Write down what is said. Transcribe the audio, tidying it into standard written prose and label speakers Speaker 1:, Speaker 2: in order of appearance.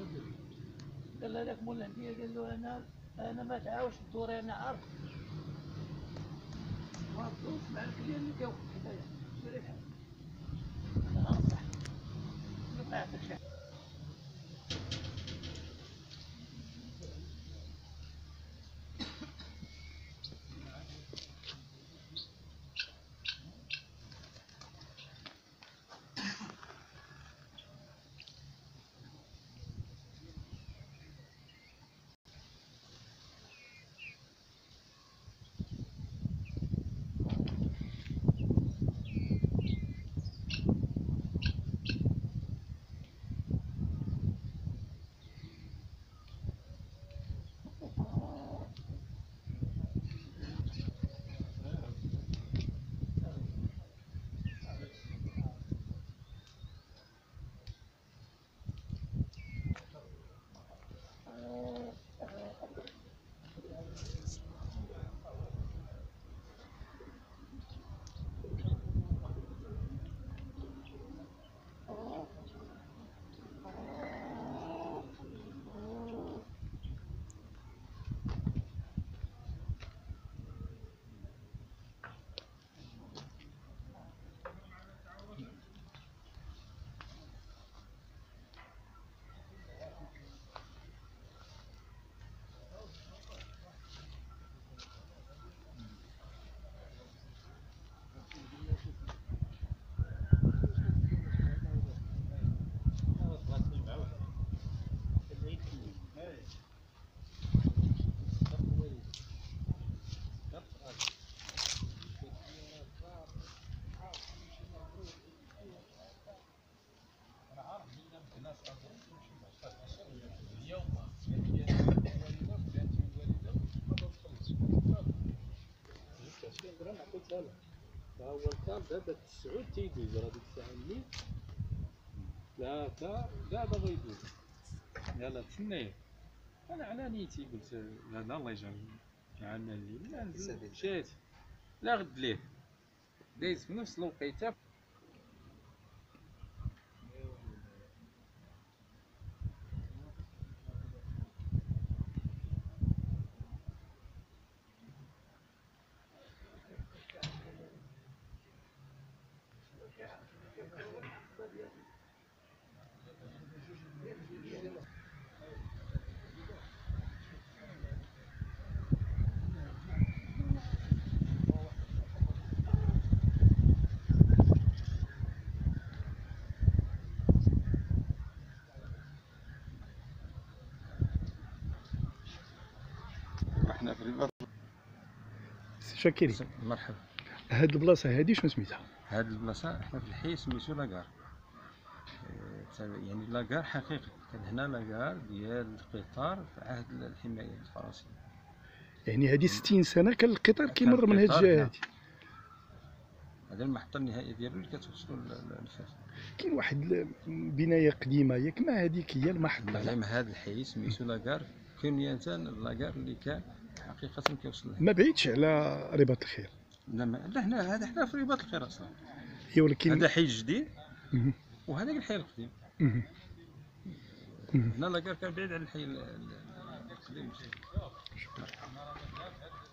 Speaker 1: قال له هذاك مول الهنديه قال له انا ما تعاوش الدور انا عارف ما تدورش مع الكليان اللي كاو حدايا سير الحال انا غنصح ما عندكش
Speaker 2: هو كان دابا التسعود تيدوز راه ديك الساعه اللي لا دابا يدوز. يلاه تسنايه انا على نيتي قلت هذا الله يجعل معنا الليل لا نزل مشيت لا غد ليه دايز في نفس الوقيته.
Speaker 3: احنا في الرباط.
Speaker 4: شاكرين.
Speaker 3: مرحبا.
Speaker 4: هاد البلاصه هادي شنو سميتها؟
Speaker 3: هاد البلاصه احنا في الحي سميتو لاكار، يعني لاكار حقيقي. كان هنا لاكار ديال القطار في عهد الحمايه الفرنسيه.
Speaker 4: يعني هادي 60 سنه كان القطار كيمر من هاد الجهه هادي.
Speaker 3: هذا المحطه النهائيه ديالو اللي كتوصلوا لفاس.
Speaker 4: كاين واحد بنايه قديمه ياك ما هذيك هي المحطه؟
Speaker 3: نعم هذا الحي سميتو لاكار كنية لاكار اللي كان حقيقه كيوصل لهنا.
Speaker 4: ما بعيدش على رباط الخير.
Speaker 3: لا حنا في رباط الخير اصلا.
Speaker 4: هي ولكن
Speaker 3: هذا حي جديد وهذاك الحي القديم. هنا لاكار كان بعيد على الحي القديم.